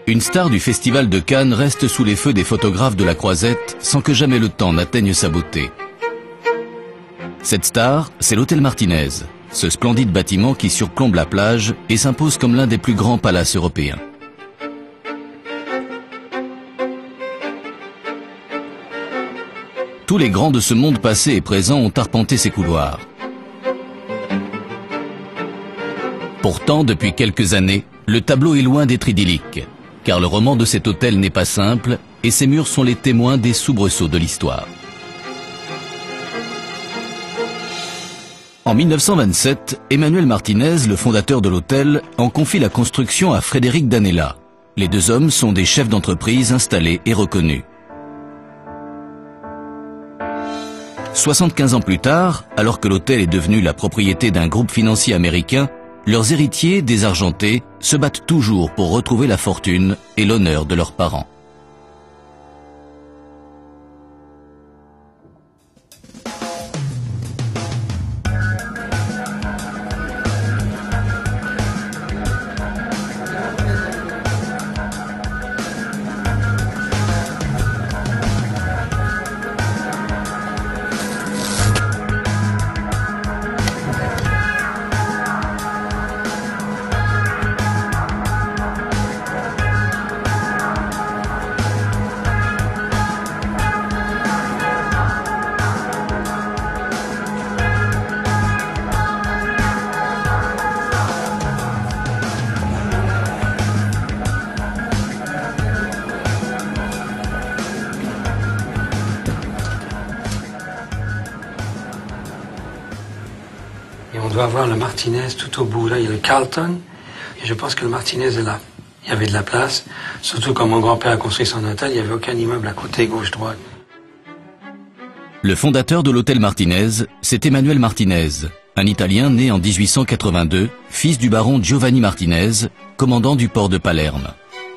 Une star du festival de Cannes reste sous les feux des photographes de la Croisette sans que jamais le temps n'atteigne sa beauté. Cette star, c'est l'hôtel Martinez, ce splendide bâtiment qui surplombe la plage et s'impose comme l'un des plus grands palaces européens. Tous les grands de ce monde passé et présent ont arpenté ces couloirs. Pourtant, depuis quelques années, le tableau est loin d'être idyllique, car le roman de cet hôtel n'est pas simple et ses murs sont les témoins des soubresauts de l'histoire. En 1927, Emmanuel Martinez, le fondateur de l'hôtel, en confie la construction à Frédéric Danella. Les deux hommes sont des chefs d'entreprise installés et reconnus. 75 ans plus tard, alors que l'hôtel est devenu la propriété d'un groupe financier américain, leurs héritiers, désargentés, se battent toujours pour retrouver la fortune et l'honneur de leurs parents. Et on doit voir le Martinez tout au bout. Là, il y a le Carlton. Et je pense que le Martinez est là. Il y avait de la place. Surtout quand mon grand-père a construit son hôtel, il n'y avait aucun immeuble à côté, gauche-droite. Le fondateur de l'hôtel Martinez, c'est Emmanuel Martinez, un Italien né en 1882, fils du baron Giovanni Martinez, commandant du port de Palerme.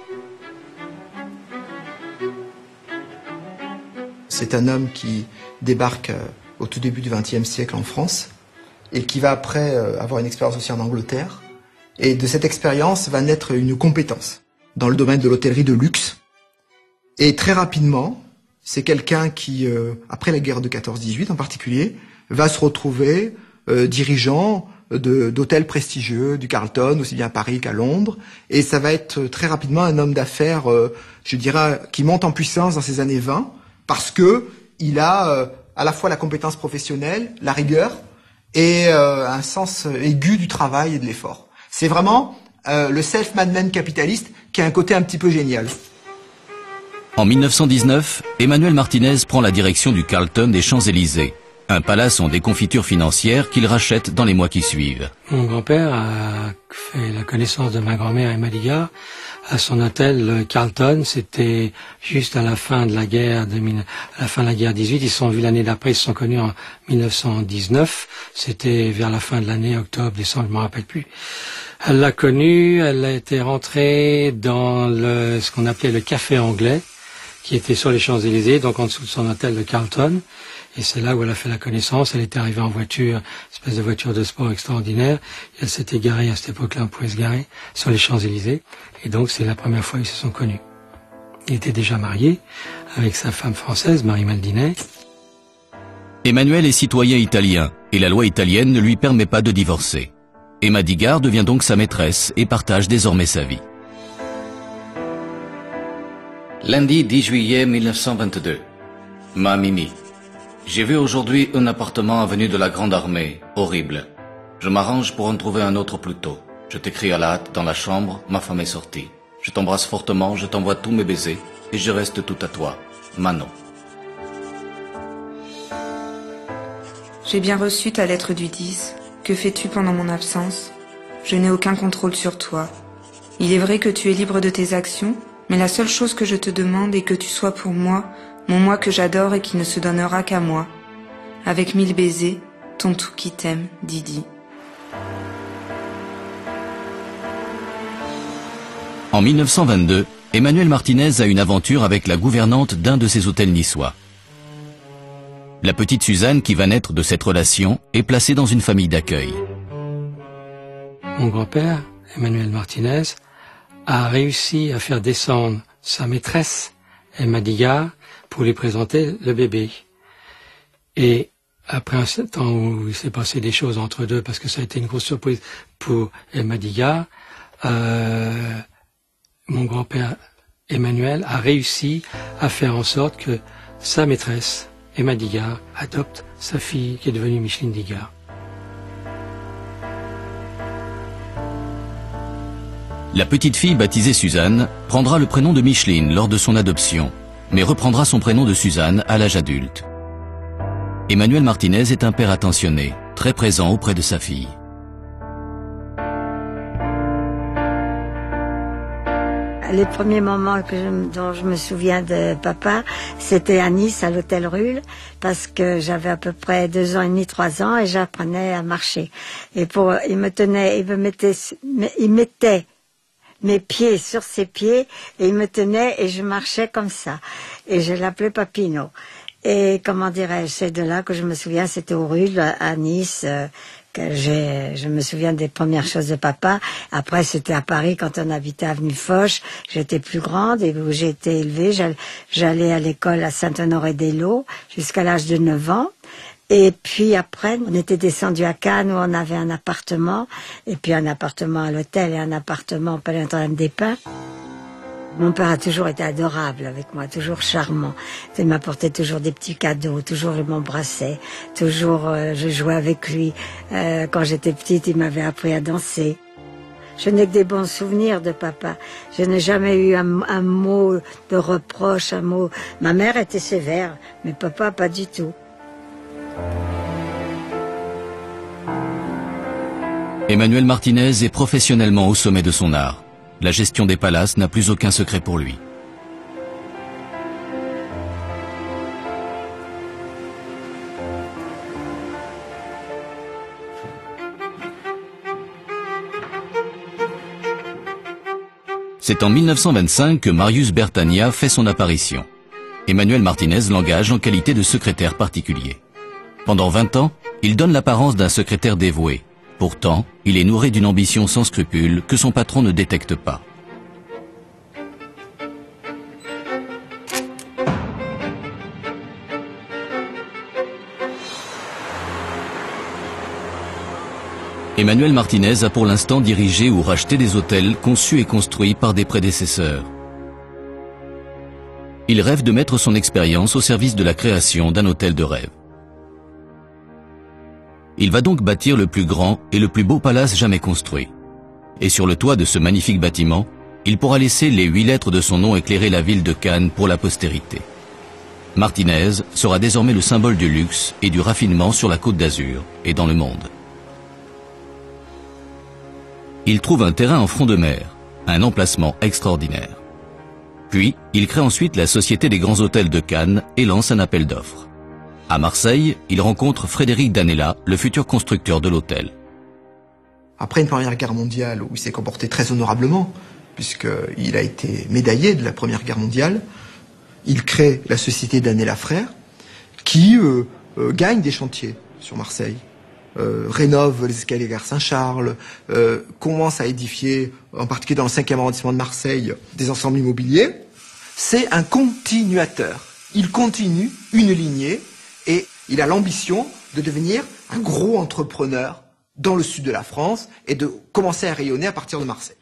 C'est un homme qui débarque au tout début du XXe siècle en France et qui va après avoir une expérience aussi en Angleterre. Et de cette expérience va naître une compétence dans le domaine de l'hôtellerie de luxe. Et très rapidement, c'est quelqu'un qui, après la guerre de 14-18 en particulier, va se retrouver dirigeant d'hôtels prestigieux, du Carlton, aussi bien à Paris qu'à Londres. Et ça va être très rapidement un homme d'affaires, je dirais, qui monte en puissance dans ces années 20, parce que il a à la fois la compétence professionnelle, la rigueur, et un sens aigu du travail et de l'effort. C'est vraiment le self-made man capitaliste qui a un côté un petit peu génial. En 1919, Emmanuel Martinez prend la direction du Carlton des Champs-Élysées, un palace en déconfiture financière qu'il rachète dans les mois qui suivent. Mon grand-père a fait la connaissance de ma grand-mère Emma Ligard à son hôtel le Carlton. C'était juste à la fin de la guerre, à la fin de la guerre 18. Ils se sont vus l'année d'après, ils se sont connus en 1919. C'était vers la fin de l'année, octobre, décembre, je ne me rappelle plus. Elle l'a connue, elle a été rentrée dans ce qu'on appelait le café anglais, qui était sur les Champs-Élysées, donc en dessous de son hôtel, le Carlton. Et c'est là où elle a fait la connaissance. Elle était arrivée en voiture, une espèce de voiture de sport extraordinaire. Et elle s'était garée, à cette époque-là, on pouvait se garer sur les Champs-Élysées. Et donc, c'est la première fois qu'ils se sont connus. Il était déjà marié avec sa femme française, Marie Maldinet. Emmanuel est citoyen italien et la loi italienne ne lui permet pas de divorcer. Emma Ligard devient donc sa maîtresse et partage désormais sa vie. Lundi 10 juillet 1922. Ma Mimi. J'ai vu aujourd'hui un appartement avenue de la Grande Armée, horrible. Je m'arrange pour en trouver un autre plus tôt. Je t'écris à la hâte dans la chambre, ma femme est sortie. Je t'embrasse fortement, je t'envoie tous mes baisers et je reste tout à toi. Manon. J'ai bien reçu ta lettre du 10. Que fais-tu pendant mon absence? Je n'ai aucun contrôle sur toi. Il est vrai que tu es libre de tes actions, mais la seule chose que je te demande est que tu sois pour moi, mon moi que j'adore et qui ne se donnera qu'à moi. Avec 1000 baisers, ton tout qui t'aime, Didi. En 1922, Emmanuel Martinez a une aventure avec la gouvernante d'un de ses hôtels niçois. La petite Suzanne, qui va naître de cette relation, est placée dans une famille d'accueil. Mon grand-père, Emmanuel Martinez, a réussi à faire descendre sa maîtresse, Emma Digard, pour lui présenter le bébé. Et après un certain temps où il s'est passé des choses entre deux, parce que ça a été une grosse surprise pour Emma Digard, mon grand-père Emmanuel a réussi à faire en sorte que sa maîtresse, Emma Digard, adopte sa fille qui est devenue Micheline Digard. La petite fille baptisée Suzanne prendra le prénom de Micheline lors de son adoption, mais reprendra son prénom de Suzanne à l'âge adulte. Emmanuel Martinez est un père attentionné, très présent auprès de sa fille. Les premiers moments dont je me souviens de papa, c'était à Nice, à l'hôtel Ruhl, parce que j'avais à peu près 2 ans et demi, 3 ans, et j'apprenais à marcher. Et il mettait mes pieds sur ses pieds, et il me tenait, et je marchais comme ça. Et je l'appelais Papino. Et comment dirais-je, c'est de là que je me souviens, c'était au Ruhl, à Nice, je me souviens des premières choses de papa. Après, c'était à Paris, quand on habitait avenue Foch. J'étais plus grande et où j'ai été élevée. J'allais à l'école à Saint-Honoré-des-Laux jusqu'à l'âge de 9 ans. Et puis après, on était descendu à Cannes où on avait un appartement. Et puis un appartement à l'hôtel et un appartement au Palais Notre-Dame des Pins. Mon père a toujours été adorable avec moi, toujours charmant. Il m'apportait toujours des petits cadeaux, toujours il m'embrassait, toujours je jouais avec lui. Quand j'étais petite, il m'avait appris à danser. Je n'ai que des bons souvenirs de papa. Je n'ai jamais eu un mot de reproche, un mot... Ma mère était sévère, mais papa pas du tout. Emmanuel Martinez est professionnellement au sommet de son art. La gestion des palaces n'a plus aucun secret pour lui. C'est en 1925 que Marius Bertagna fait son apparition. Emmanuel Martinez l'engage en qualité de secrétaire particulier. Pendant 20 ans, il donne l'apparence d'un secrétaire dévoué. Pourtant, il est nourri d'une ambition sans scrupule que son patron ne détecte pas. Emmanuel Martinez a pour l'instant dirigé ou racheté des hôtels conçus et construits par des prédécesseurs. Il rêve de mettre son expérience au service de la création d'un hôtel de rêve. Il va donc bâtir le plus grand et le plus beau palace jamais construit. Et sur le toit de ce magnifique bâtiment, il pourra laisser les 8 lettres de son nom éclairer la ville de Cannes pour la postérité. Martinez sera désormais le symbole du luxe et du raffinement sur la Côte d'Azur et dans le monde. Il trouve un terrain en front de mer, un emplacement extraordinaire. Puis, il crée ensuite la Société des Grands Hôtels de Cannes et lance un appel d'offres. À Marseille, il rencontre Frédéric Danella, le futur constructeur de l'hôtel. Après une Première Guerre mondiale où il s'est comporté très honorablement, puisqu'il a été médaillé de la Première Guerre mondiale, il crée la Société Danella Frères, qui gagne des chantiers sur Marseille, rénove les escaliers gare Saint-Charles, commence à édifier, en particulier dans le 5e arrondissement de Marseille, des ensembles immobiliers. C'est un continuateur. Il continue une lignée et il a l'ambition de devenir un gros entrepreneur dans le sud de la France et de commencer à rayonner à partir de Marseille.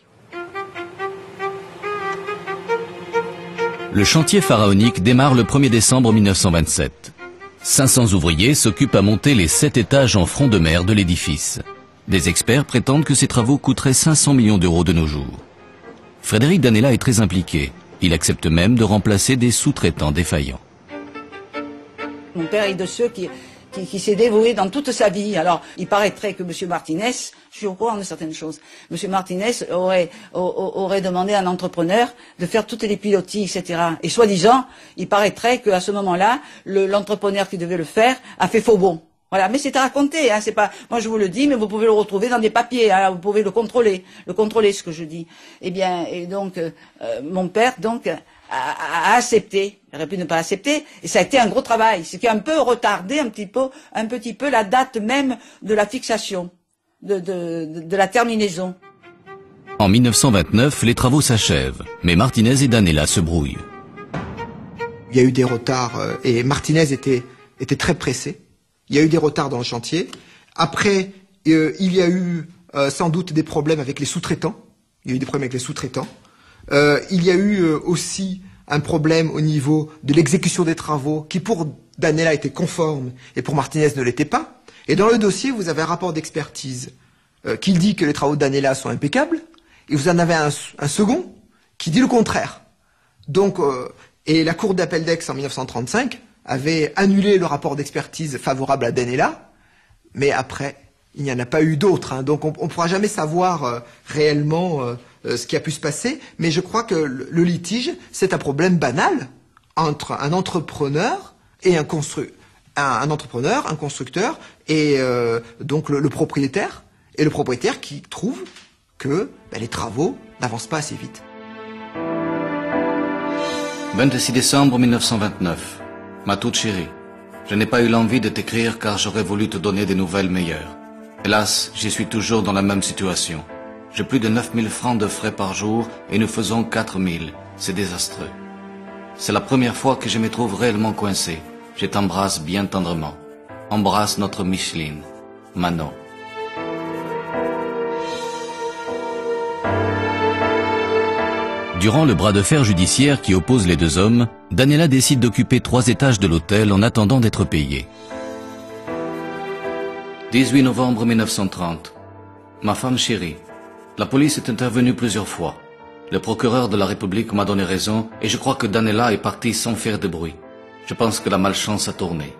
Le chantier pharaonique démarre le 1er décembre 1927. 500 ouvriers s'occupent à monter les 7 étages en front de mer de l'édifice. Des experts prétendent que ces travaux coûteraient 500 millions d'euros de nos jours. Frédéric Danella est très impliqué. Il accepte même de remplacer des sous-traitants défaillants. Mon père est de ceux qui s'est dévoué dans toute sa vie. Alors, il paraîtrait que M. Martinez, je suis au courant de certaines choses, M. Martinez aurait demandé à un entrepreneur de faire toutes les pilotis, etc. Et soi-disant, il paraîtrait qu'à ce moment-là, l'entrepreneur qui devait le faire a fait faux bond. Voilà, mais c'est à raconter, hein, c'est pas, moi je vous le dis, mais vous pouvez le retrouver dans des papiers, hein, vous pouvez le contrôler ce que je dis. Eh bien, et donc, mon père, donc, a accepté, il aurait pu ne pas accepter, et ça a été un gros travail, ce qui a un peu retardé un petit peu la date même de la fixation, de la terminaison. En 1929, les travaux s'achèvent, mais Martinez et Danella se brouillent. Il y a eu des retards et Martinez était très pressé. Il y a eu des retards dans le chantier. Après, il y a eu sans doute des problèmes avec les sous-traitants. Il y a eu des problèmes avec les sous-traitants. Il y a eu aussi un problème au niveau de l'exécution des travaux qui pour Danella était conforme et pour Martinez ne l'était pas. Et dans le dossier, vous avez un rapport d'expertise qui dit que les travaux de Danella sont impeccables et vous en avez un second qui dit le contraire. Donc, et la Cour d'appel d'Aix en 1935 avait annulé le rapport d'expertise favorable à Danella, mais après, il n'y en a pas eu d'autres. Hein. Donc on ne pourra jamais savoir réellement ce qui a pu se passer, mais je crois que le litige, c'est un problème banal entre un entrepreneur et un constructeur, et donc le propriétaire, et le propriétaire qui trouve que les travaux n'avancent pas assez vite. 26 décembre 1929. Ma toute chérie, je n'ai pas eu l'envie de t'écrire car j'aurais voulu te donner des nouvelles meilleures. Hélas, j'y suis toujours dans la même situation. J'ai plus de 9000 francs de frais par jour et nous faisons 4000. C'est désastreux. C'est la première fois que je me trouve réellement coincé. Je t'embrasse bien tendrement. Embrasse notre Micheline. Manon. Durant le bras de fer judiciaire qui oppose les deux hommes, Danella décide d'occuper 3 étages de l'hôtel en attendant d'être payé. 18 novembre 1930. Ma femme chérie, la police est intervenue plusieurs fois. Le procureur de la République m'a donné raison et je crois que Danella est parti sans faire de bruit. Je pense que la malchance a tourné.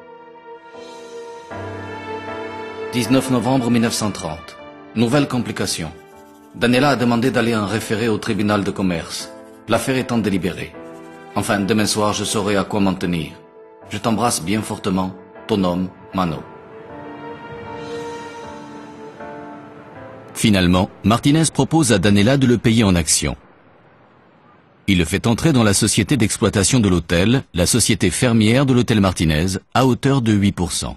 19 novembre 1930. Nouvelle complication. Danella a demandé d'aller en référé au tribunal de commerce, l'affaire étant délibérée. Enfin, demain soir, je saurai à quoi m'en tenir. Je t'embrasse bien fortement, ton homme, Mano. Finalement, Martinez propose à Danella de le payer en actions. Il le fait entrer dans la société d'exploitation de l'hôtel, la société fermière de l'hôtel Martinez, à hauteur de 8%.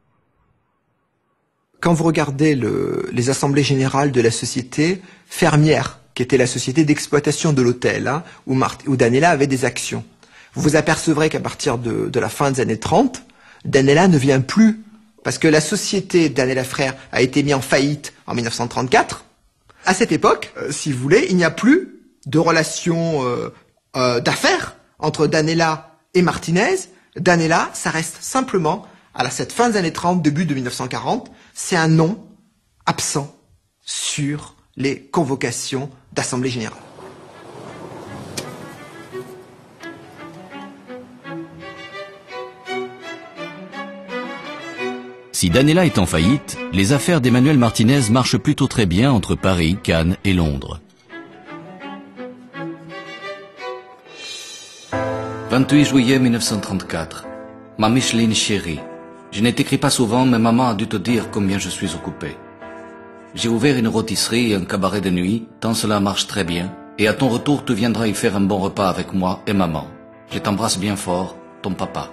Quand vous regardez les assemblées générales de la société fermière, qui était la société d'exploitation de l'hôtel, hein, où Danella avait des actions, vous vous apercevrez qu'à partir de la fin des années 30, Danella ne vient plus, parce que la société Danella Frères a été mise en faillite en 1934. À cette époque, si vous voulez, il n'y a plus de relation d'affaires entre Danella et Martinez. Danella, ça reste simplement, à cette fin des années 30, début de 1940, c'est un nom absent sur les convocations d'Assemblée Générale. Si Danella est en faillite, les affaires d'Emmanuel Martinez marchent plutôt très bien entre Paris, Cannes et Londres. 28 juillet 1934. Ma Micheline chérie, je ne t'écris pas souvent, mais maman a dû te dire combien je suis occupé. J'ai ouvert une rôtisserie et un cabaret de nuit, tant cela marche très bien, et à ton retour tu viendras y faire un bon repas avec moi et maman. Je t'embrasse bien fort, ton papa.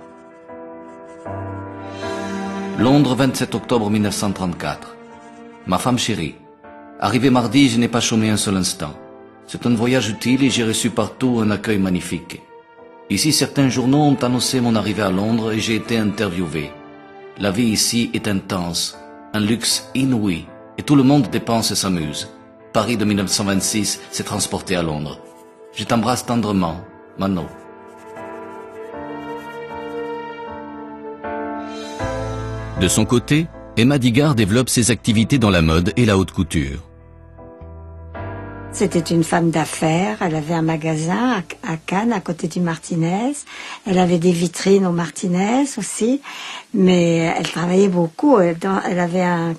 Londres, 27 octobre 1934. Ma femme chérie, arrivé mardi, je n'ai pas chômé un seul instant. C'est un voyage utile et j'ai reçu partout un accueil magnifique. Ici, certains journaux ont annoncé mon arrivée à Londres et j'ai été interviewé. La vie ici est intense, un luxe inouï, et tout le monde dépense et s'amuse. Paris de 1926 s'est transporté à Londres. Je t'embrasse tendrement, Mano. De son côté, Emma Digard développe ses activités dans la mode et la haute couture. C'était une femme d'affaires, elle avait un magasin à Cannes, à côté du Martinez. Elle avait des vitrines au Martinez aussi, mais elle travaillait beaucoup. Elle avait un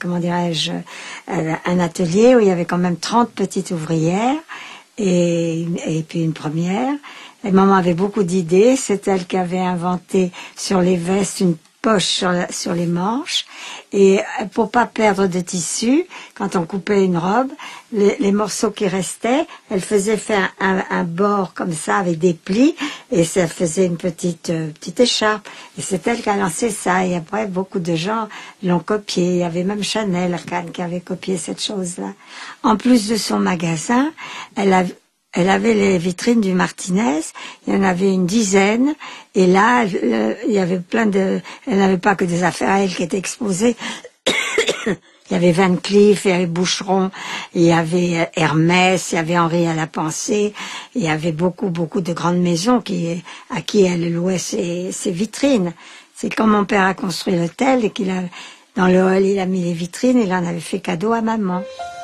atelier où il y avait quand même 30 petites ouvrières et puis une première. Et maman avait beaucoup d'idées, c'est elle qui avait inventé sur les vestes une poche sur les manches, et pour pas perdre de tissu, quand on coupait une robe, les morceaux qui restaient, elle faisait faire un bord comme ça avec des plis, et ça faisait une petite écharpe. Et c'est elle qui a lancé ça. Et après, beaucoup de gens l'ont copié. Il y avait même Chanel à Cannes qui avait copié cette chose-là. En plus de son magasin, elle avait les vitrines du Martinez, il y en avait une dizaine, et là, il y avait elle n'avait pas que des affaires à elle qui étaient exposées. Il y avait Van Cleef, il y avait Boucheron, il y avait Hermès, il y avait Henri à la Pensée, il y avait beaucoup de grandes maisons à qui elle louait ses vitrines. C'est quand mon père a construit l'hôtel et dans le hall, il a mis les vitrines, il en avait fait cadeau à maman.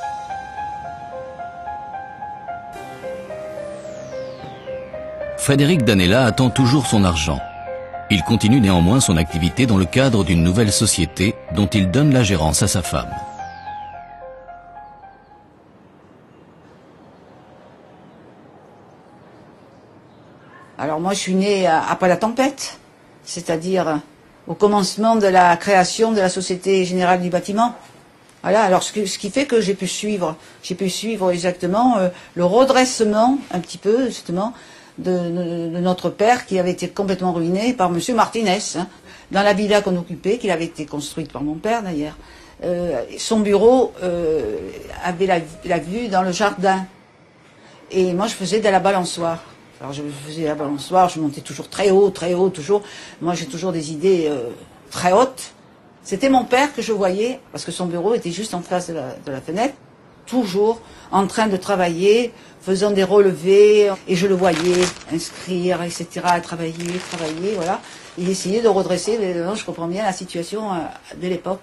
Frédéric Danella attend toujours son argent. Il continue néanmoins son activité dans le cadre d'une nouvelle société dont il donne la gérance à sa femme. Alors moi je suis née après la tempête, c'est-à-dire au commencement de la création de la Société Générale du Bâtiment. Voilà, alors ce qui fait que j'ai pu suivre exactement le redressement un petit peu justement de notre père qui avait été complètement ruiné par Monsieur Martinez, hein, dans la villa qu'on occupait, qui avait été construite par mon père d'ailleurs. Son bureau avait la vue dans le jardin. Et moi je faisais de la balançoire. Alors je faisais la balançoire, je montais toujours très haut, toujours. Moi j'ai toujours des idées très hautes. C'était mon père que je voyais, parce que son bureau était juste en face de la fenêtre, toujours en train de travailler, faisant des relevés, et je le voyais inscrire, etc., travailler, voilà. Il essayait de redresser, mais non, je comprends bien la situation de l'époque.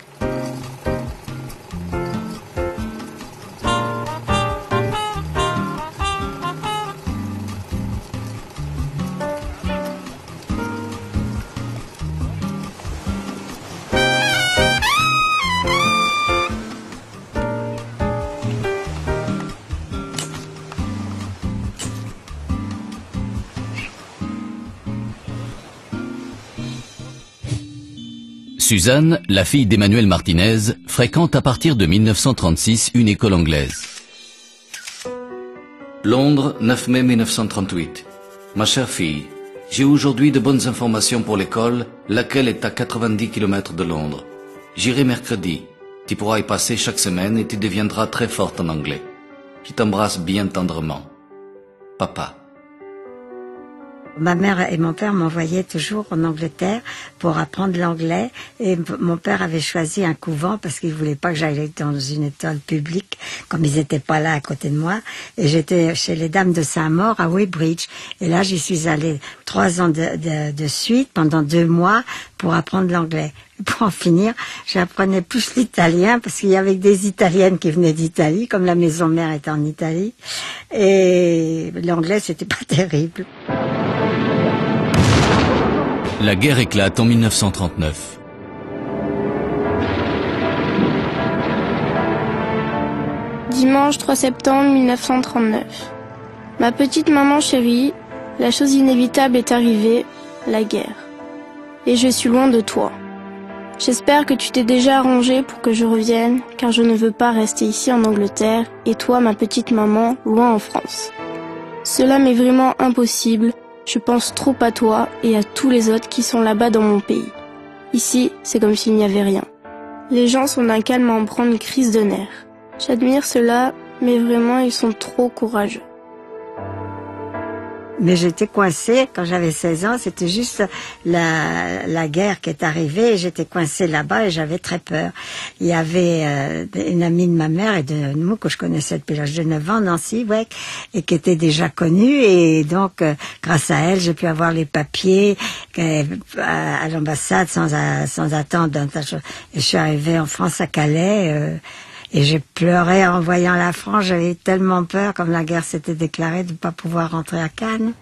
Suzanne, la fille d'Emmanuel Martinez, fréquente à partir de 1936 une école anglaise. Londres, 9 mai 1938. Ma chère fille, j'ai aujourd'hui de bonnes informations pour l'école, laquelle est à 90 km de Londres. J'irai mercredi. Tu pourras y passer chaque semaine et tu deviendras très forte en anglais. Je t'embrasse bien tendrement. Papa. Ma mère et mon père m'envoyaient toujours en Angleterre pour apprendre l'anglais, et mon père avait choisi un couvent parce qu'il voulait pas que j'aille dans une école publique, comme ils étaient pas là à côté de moi, et j'étais chez les Dames de Saint-Maur à Weybridge, et là j'y suis allée 3 ans de suite, pendant 2 mois, pour apprendre l'anglais. Pour en finir, j'apprenais plus l'italien parce qu'il y avait des Italiennes qui venaient d'Italie, comme la maison mère était en Italie, et l'anglais c'était pas terrible. La guerre éclate en 1939. Dimanche 3 septembre 1939. Ma petite maman chérie, la chose inévitable est arrivée, la guerre. Et je suis loin de toi. J'espère que tu t'es déjà arrangé pour que je revienne, car je ne veux pas rester ici en Angleterre, et toi, ma petite maman, loin en France. Cela m'est vraiment impossible. Je pense trop à toi et à tous les autres qui sont là-bas dans mon pays. Ici, c'est comme s'il n'y avait rien. Les gens sont d'un calme à en prendre une crise de nerfs. J'admire cela, mais vraiment, ils sont trop courageux. Mais j'étais coincée quand j'avais 16 ans, c'était juste la guerre qui est arrivée, et j'étais coincée là-bas et j'avais très peur. Il y avait une amie de ma mère et de nous que je connaissais depuis l'âge de 9 ans, Nancy, ouais, et qui était déjà connue, et donc grâce à elle, j'ai pu avoir les papiers à l'ambassade sans attendre. Et je suis arrivée en France à Calais. Et j'ai pleuré en voyant la France, j'avais tellement peur, comme la guerre s'était déclarée, de ne pas pouvoir rentrer à Cannes.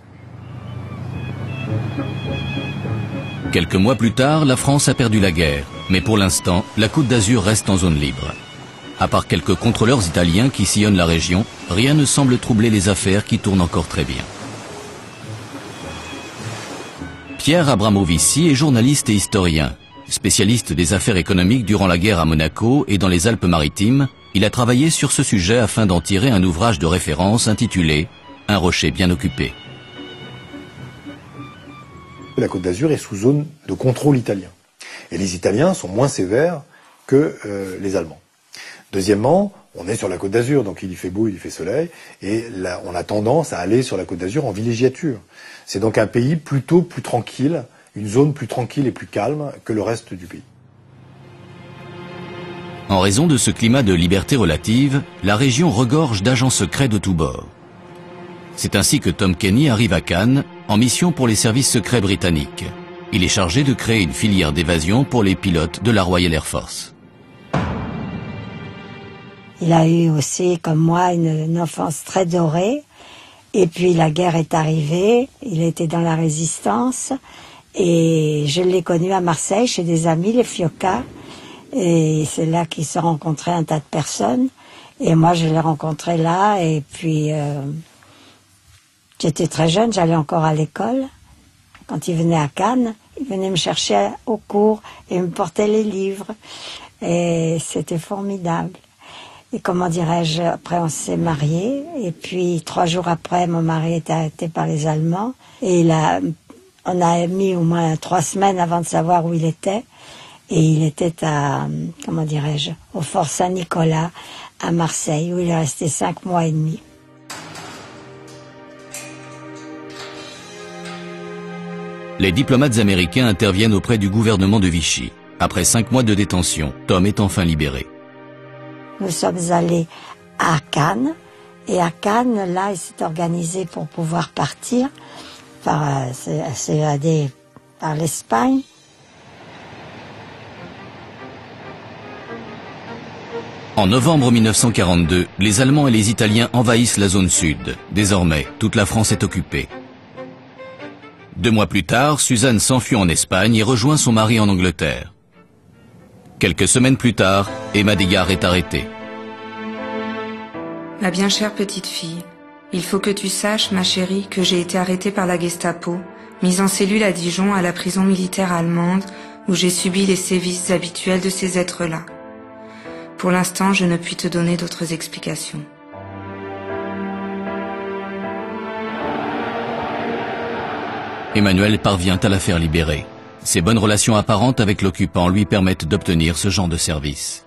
Quelques mois plus tard, la France a perdu la guerre. Mais pour l'instant, la Côte d'Azur reste en zone libre. À part quelques contrôleurs italiens qui sillonnent la région, rien ne semble troubler les affaires qui tournent encore très bien. Pierre Abramovici est journaliste et historien. Spécialiste des affaires économiques durant la guerre à Monaco et dans les Alpes-Maritimes, il a travaillé sur ce sujet afin d'en tirer un ouvrage de référence intitulé « Un rocher bien occupé ». La Côte d'Azur est sous zone de contrôle italien. Et les Italiens sont moins sévères que les Allemands. Deuxièmement, on est sur la Côte d'Azur, donc il y fait beau, il y fait soleil, et là, on a tendance à aller sur la Côte d'Azur en villégiature. C'est donc un pays plutôt plus tranquille, une zone plus tranquille et plus calme que le reste du pays. En raison de ce climat de liberté relative, la région regorge d'agents secrets de tous bords. C'est ainsi que Tom Kenny arrive à Cannes en mission pour les services secrets britanniques. Il est chargé de créer une filière d'évasion pour les pilotes de la Royal Air Force. Il a eu aussi, comme moi, une enfance très dorée. Et puis la guerre est arrivée, il était dans la résistance. Et je l'ai connu à Marseille, chez des amis, les Fiocca. Et c'est là qu'ils se rencontraient un tas de personnes. Et moi, je l'ai rencontré là. Et puis, j'étais très jeune, j'allais encore à l'école. Quand il venait à Cannes, il venait me chercher au cours et me portait les livres. Et c'était formidable. Et comment dirais-je, après on s'est mariés. Et puis 3 jours après, mon mari était arrêté par les Allemands. Et on a mis au moins 3 semaines avant de savoir où il était. Et il était à, comment dirais-je, au Fort Saint-Nicolas, à Marseille, où il est resté 5 mois et demi. Les diplomates américains interviennent auprès du gouvernement de Vichy. Après 5 mois de détention, Tom est enfin libéré. Nous sommes allés à Cannes. Et à Cannes, là, il s'est organisé pour pouvoir partir s'évader par l'Espagne. En novembre 1942, les Allemands et les Italiens envahissent la zone sud. Désormais, toute la France est occupée. 2 mois plus tard, Suzanne s'enfuit en Espagne et rejoint son mari en Angleterre. Quelques semaines plus tard, Emma Digard est arrêtée. Ma bien chère petite fille, il faut que tu saches, ma chérie, que j'ai été arrêtée par la Gestapo, mise en cellule à Dijon à la prison militaire allemande, où j'ai subi les sévices habituels de ces êtres-là. Pour l'instant, je ne puis te donner d'autres explications. Emmanuel parvient à la faire libérer. Ses bonnes relations apparentes avec l'occupant lui permettent d'obtenir ce genre de service.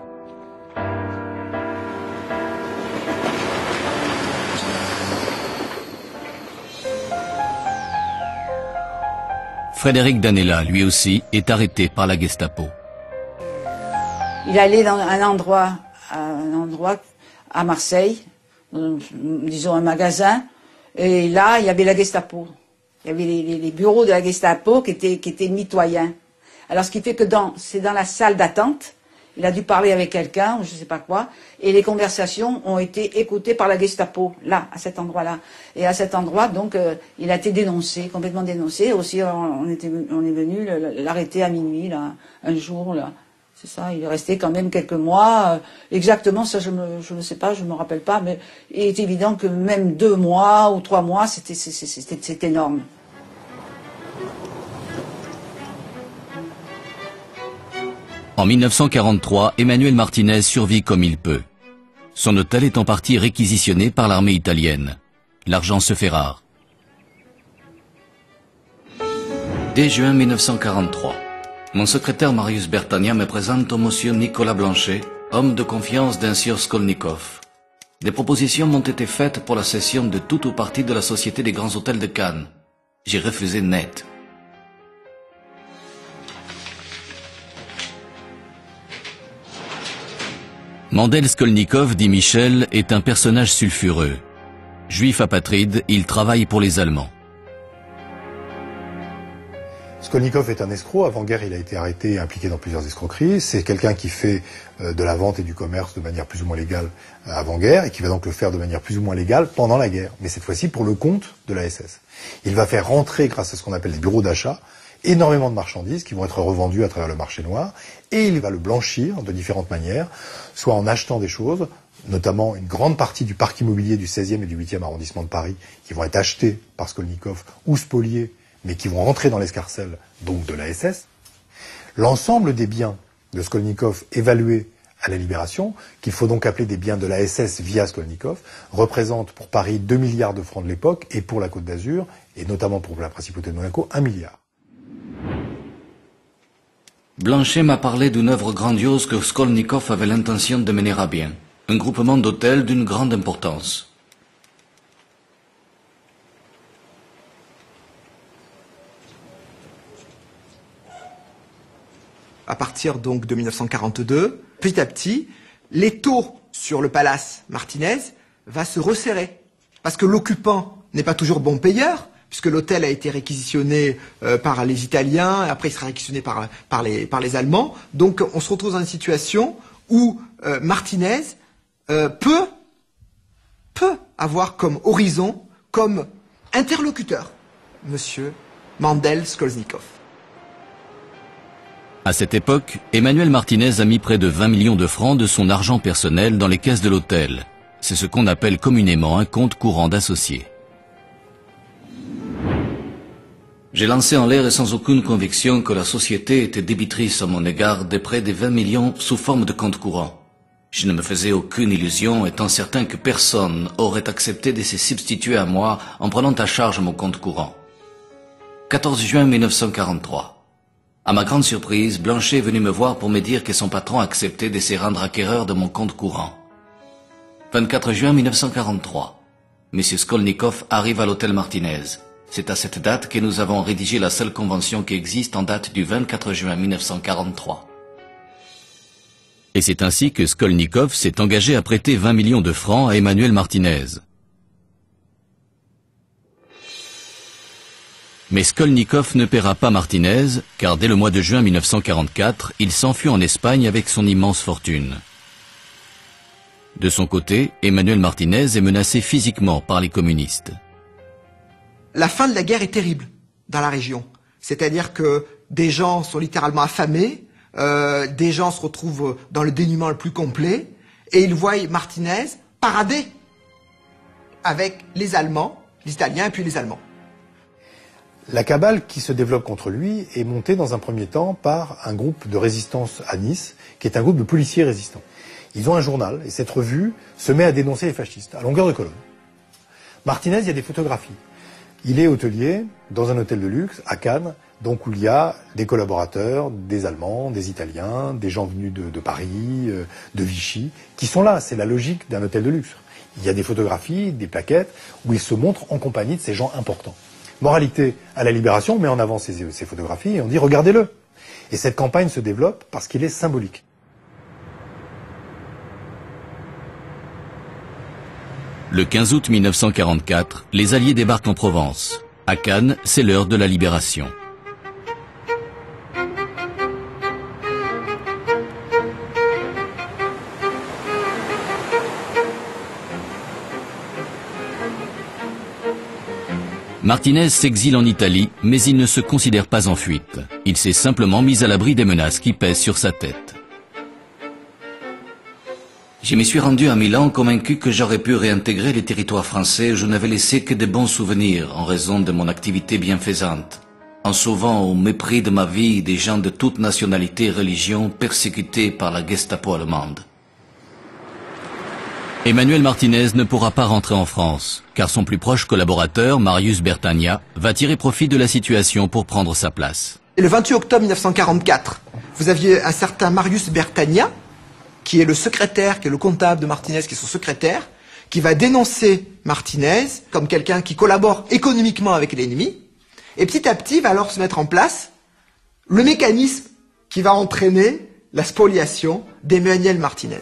Frédéric Danella, lui aussi, est arrêté par la Gestapo. Il allait dans un endroit à Marseille, disons un magasin, et là, il y avait la Gestapo. Il y avait les bureaux de la Gestapo qui étaient mitoyens. Alors, ce qui fait que c'est dans la salle d'attente, il a dû parler avec quelqu'un, ou je sais pas quoi, et les conversations ont été écoutées par la Gestapo, là, à cet endroit-là. Et à cet endroit, donc, il a été dénoncé, complètement dénoncé. Aussi, on est venu l'arrêter à minuit, là, un jour, là. C'est ça, il est resté quand même quelques mois. Exactement, ça, je ne sais pas, je me rappelle pas, mais il est évident que même 2 mois ou 3 mois, c'est énorme. En 1943, Emmanuel Martinez survit comme il peut. Son hôtel est en partie réquisitionné par l'armée italienne. L'argent se fait rare. Dès juin 1943, mon secrétaire Marius Bertagnan me présente au monsieur Nicolas Blanchet, homme de confiance d'un sieur Skolnikov. Des propositions m'ont été faites pour la cession de tout ou partie de la Société des Grands Hôtels de Cannes. J'ai refusé net. Mandel Skolnikov, dit Michel, est un personnage sulfureux. Juif apatride, il travaille pour les Allemands. Skolnikov est un escroc. Avant-guerre, il a été arrêté et impliqué dans plusieurs escroqueries. C'est quelqu'un qui fait de la vente et du commerce de manière plus ou moins légale avant-guerre et qui va donc le faire de manière plus ou moins légale pendant la guerre. Mais cette fois-ci pour le compte de la SS. Il va faire rentrer, grâce à ce qu'on appelle les bureaux d'achat, énormément de marchandises qui vont être revendues à travers le marché noir et il va le blanchir de différentes manières, soit en achetant des choses, notamment une grande partie du parc immobilier du 16e et du 8e arrondissement de Paris qui vont être achetés par Skolnikov ou spoliés mais qui vont rentrer dans l'escarcelle, donc de la SS. L'ensemble des biens de Skolnikov évalués à la Libération, qu'il faut donc appeler des biens de la SS via Skolnikov, représente pour Paris 2 milliards de francs de l'époque et pour la Côte d'Azur, et notamment pour la Principauté de Monaco, 1 milliard. Blanchet m'a parlé d'une œuvre grandiose que Skolnikov avait l'intention de mener à bien, un groupement d'hôtels d'une grande importance. À partir donc de 1942, petit à petit, l'étau sur le palace Martinez va se resserrer. Parce que l'occupant n'est pas toujours bon payeur, puisque l'hôtel a été réquisitionné par les Italiens, après il sera réquisitionné par les Allemands. Donc on se retrouve dans une situation où Martinez peut avoir comme horizon, comme interlocuteur, monsieur Mandel Skolnikov. À cette époque, Emmanuel Martinez a mis près de 20 millions de francs de son argent personnel dans les caisses de l'hôtel. C'est ce qu'on appelle communément un compte courant d'associé. J'ai lancé en l'air et sans aucune conviction que la société était débitrice à mon égard de près de 20 millions sous forme de compte courant. Je ne me faisais aucune illusion, étant certain que personne aurait accepté de se substituer à moi en prenant à charge mon compte courant. 14 juin 1943. À ma grande surprise, Blanchet est venu me voir pour me dire que son patron acceptait de se rendre acquéreur de mon compte courant. 24 juin 1943. M. Skolnikov arrive à l'hôtel Martinez. C'est à cette date que nous avons rédigé la seule convention qui existe en date du 24 juin 1943. Et c'est ainsi que Skolnikov s'est engagé à prêter 20 millions de francs à Emmanuel Martinez. Mais Skolnikov ne paiera pas Martinez, car dès le mois de juin 1944, il s'enfuit en Espagne avec son immense fortune. De son côté, Emmanuel Martinez est menacé physiquement par les communistes. La fin de la guerre est terrible dans la région. C'est-à-dire que des gens sont littéralement affamés, des gens se retrouvent dans le dénuement le plus complet, et ils voient Martinez parader avec les Allemands, les Italiens et puis les Allemands. La cabale qui se développe contre lui est montée dans un premier temps par un groupe de résistance à Nice, qui est un groupe de policiers résistants. Ils ont un journal, et cette revue se met à dénoncer les fascistes, à longueur de colonne. Martinez, il y a des photographies. Il est hôtelier dans un hôtel de luxe à Cannes, donc où il y a des collaborateurs, des Allemands, des Italiens, des gens venus de Paris, de Vichy, qui sont là. C'est la logique d'un hôtel de luxe. Il y a des photographies, des plaquettes, où il se montre en compagnie de ces gens importants. Moralité, à la Libération, on met en avant ces photographies et on dit « regardez-le ». Et cette campagne se développe parce qu'il est symbolique. Le 15 août 1944, les Alliés débarquent en Provence. À Cannes, c'est l'heure de la libération. Martinez s'exile en Italie, mais il ne se considère pas en fuite. Il s'est simplement mis à l'abri des menaces qui pèsent sur sa tête. Je me suis rendu à Milan convaincu que j'aurais pu réintégrer les territoires français où je n'avais laissé que de bons souvenirs en raison de mon activité bienfaisante, en sauvant au mépris de ma vie des gens de toute nationalité et religion persécutés par la Gestapo allemande. Emmanuel Martinez ne pourra pas rentrer en France, car son plus proche collaborateur, Marius Bertagna, va tirer profit de la situation pour prendre sa place. Et le 28 octobre 1944, vous aviez un certain Marius Bertagna, qui est le secrétaire, qui est le comptable de Martinez, qui est son secrétaire, qui va dénoncer Martinez comme quelqu'un qui collabore économiquement avec l'ennemi, et petit à petit va alors se mettre en place le mécanisme qui va entraîner la spoliation d'Emmanuel Martinez.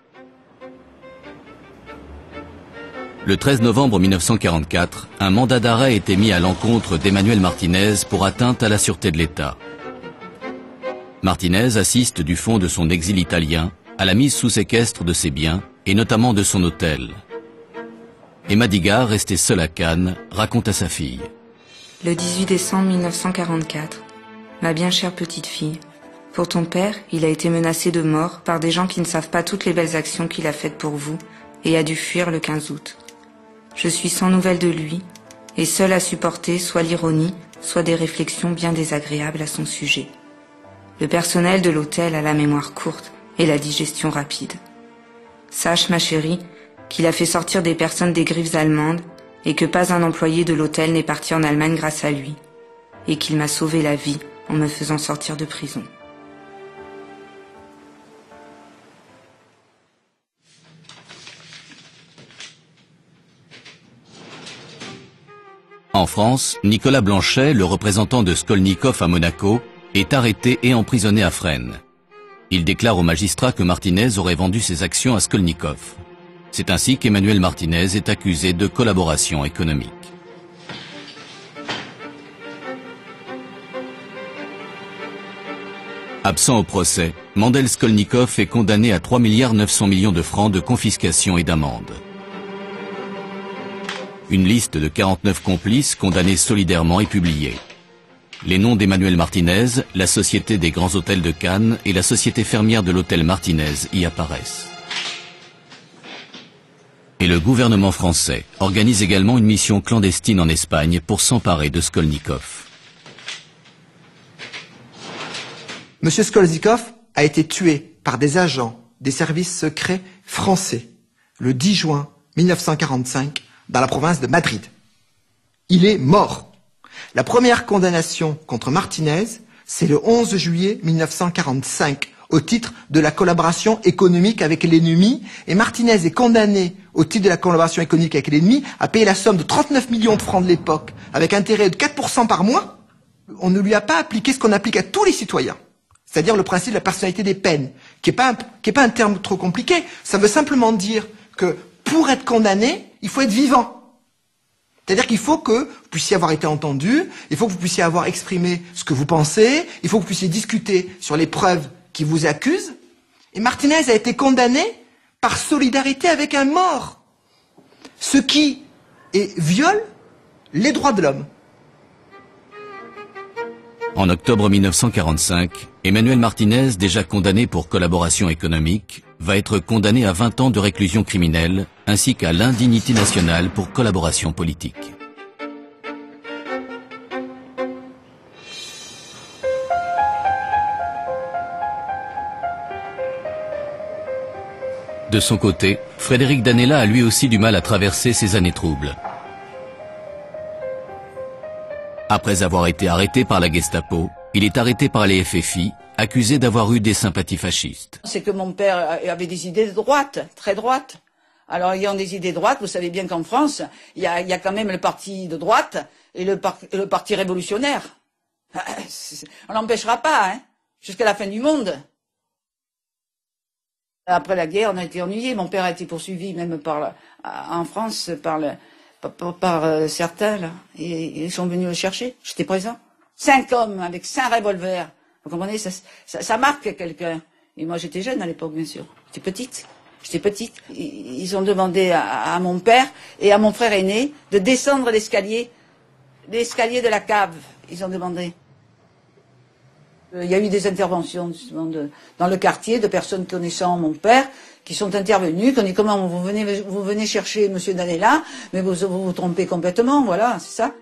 Le 13 novembre 1944, un mandat d'arrêt a été mis à l'encontre d'Emmanuel Martinez pour atteinte à la sûreté de l'État. Martinez assiste du fond de son exil italien à la mise sous séquestre de ses biens, et notamment de son hôtel. Emma Digard, restée seule à Cannes, raconte à sa fille. Le 18 décembre 1944, ma bien chère petite fille, pour ton père, il a été menacé de mort par des gens qui ne savent pas toutes les belles actions qu'il a faites pour vous et a dû fuir le 15 août. Je suis sans nouvelles de lui et seule à supporter soit l'ironie, soit des réflexions bien désagréables à son sujet. Le personnel de l'hôtel a la mémoire courte et la digestion rapide. Sache, ma chérie, qu'il a fait sortir des personnes des griffes allemandes et que pas un employé de l'hôtel n'est parti en Allemagne grâce à lui, et qu'il m'a sauvé la vie en me faisant sortir de prison. En France, Nicolas Blanchet, le représentant de Skolnikov à Monaco, est arrêté et emprisonné à Fresnes. Il déclare au magistrat que Martinez aurait vendu ses actions à Skolnikov. C'est ainsi qu'Emmanuel Martinez est accusé de collaboration économique. Absent au procès, Mandel Skolnikov est condamné à 3,9 milliards de francs de confiscation et d'amende. Une liste de 49 complices condamnés solidairement est publiée. Les noms d'Emmanuel Martinez, la Société des Grands Hôtels de Cannes et la Société fermière de l'Hôtel Martinez y apparaissent. Et le gouvernement français organise également une mission clandestine en Espagne pour s'emparer de Skolnikov. Monsieur Skolnikov a été tué par des agents des services secrets français le 10 juin 1945 dans la province de Madrid. Il est mort. La première condamnation contre Martinez, c'est le 11 juillet 1945, au titre de la collaboration économique avec l'ennemi, et Martinez est condamné, au titre de la collaboration économique avec l'ennemi, à payer la somme de 39 millions de francs de l'époque, avec intérêt de 4% par mois. On ne lui a pas appliqué ce qu'on applique à tous les citoyens, c'est-à-dire le principe de la personnalité des peines, qui est pas un terme trop compliqué. Ça veut simplement dire que pour être condamné, il faut être vivant. C'est-à-dire qu'il faut que vous puissiez avoir été entendu, il faut que vous puissiez avoir exprimé ce que vous pensez, il faut que vous puissiez discuter sur les preuves qui vous accusent. Et Martinez a été condamné par solidarité avec un mort, ce qui viole les droits de l'homme. En octobre 1945, Emmanuel Martinez, déjà condamné pour collaboration économique, va être condamné à 20 ans de réclusion criminelle, ainsi qu'à l'indignité nationale pour collaboration politique. De son côté, Frédéric Danella a lui aussi du mal à traverser ces années troubles. Après avoir été arrêté par la Gestapo, il est arrêté par les FFI, accusé d'avoir eu des sympathies fascistes. C'est que mon père avait des idées de droite, très droite. Alors, ayant des idées de droite, vous savez bien qu'en France, il y a quand même le parti de droite et le parti révolutionnaire. On l'empêchera pas, hein, jusqu'à la fin du monde. Après la guerre, on a été ennuyés. Mon père a été poursuivi même en France par certains, là. Et ils sont venus le chercher. J'étais présent. 5 hommes avec 5 revolvers. Vous comprenez, ça marque quelqu'un. Et moi, j'étais jeune à l'époque, bien sûr. J'étais petite. Ils ont demandé à mon père et à mon frère aîné de descendre l'escalier de la cave. Ils ont demandé. Il y a eu des interventions justement dans le quartier de personnes connaissant mon père qui sont intervenues, qui ont dit comment vous venez chercher Monsieur Danella, mais vous trompez complètement, voilà, c'est ça.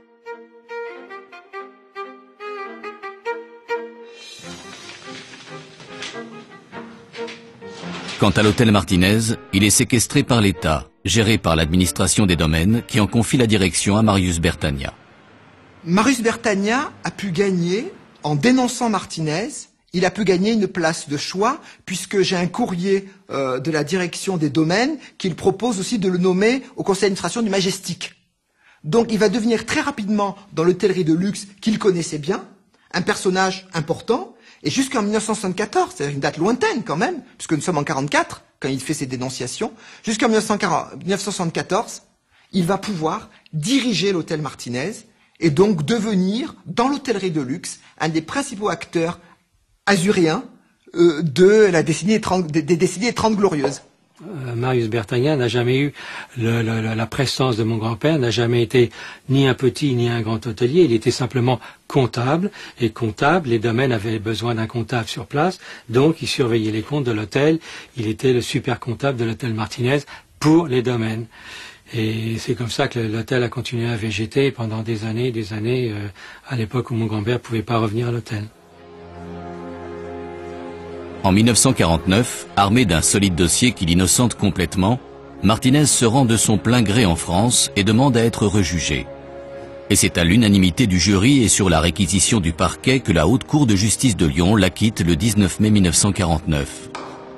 Quant à l'hôtel Martinez, il est séquestré par l'État, géré par l'administration des domaines, qui en confie la direction à Marius Bertagna. Marius Bertagna a pu gagner, en dénonçant Martinez, il a pu gagner une place de choix, puisque j'ai un courrier de la direction des domaines qu'il propose aussi de le nommer au conseil d'administration du Majestic. Donc il va devenir très rapidement, dans l'hôtellerie de luxe qu'il connaissait bien, un personnage important. Et jusqu'en 1974, c'est une date lointaine quand même, puisque nous sommes en 1944, quand il fait ses dénonciations, jusqu'en 1974, il va pouvoir diriger l'hôtel Martinez et donc devenir, dans l'hôtellerie de luxe, un des principaux acteurs azuréens de la décennie des décennies 30 glorieuses. Marius Bertagna n'a jamais eu la prestance de mon grand-père, n'a jamais été ni un petit ni un grand hôtelier, il était simplement comptable, et comptable, les domaines avaient besoin d'un comptable sur place, donc il surveillait les comptes de l'hôtel, il était le super comptable de l'hôtel Martinez pour les domaines. Et c'est comme ça que l'hôtel a continué à végéter pendant des années, à l'époque où mon grand-père ne pouvait pas revenir à l'hôtel. En 1949, armé d'un solide dossier qui l'innocente complètement, Martinez se rend de son plein gré en France et demande à être rejugé. Et c'est à l'unanimité du jury et sur la réquisition du parquet que la Haute Cour de justice de Lyon l'acquitte le 19 mai 1949.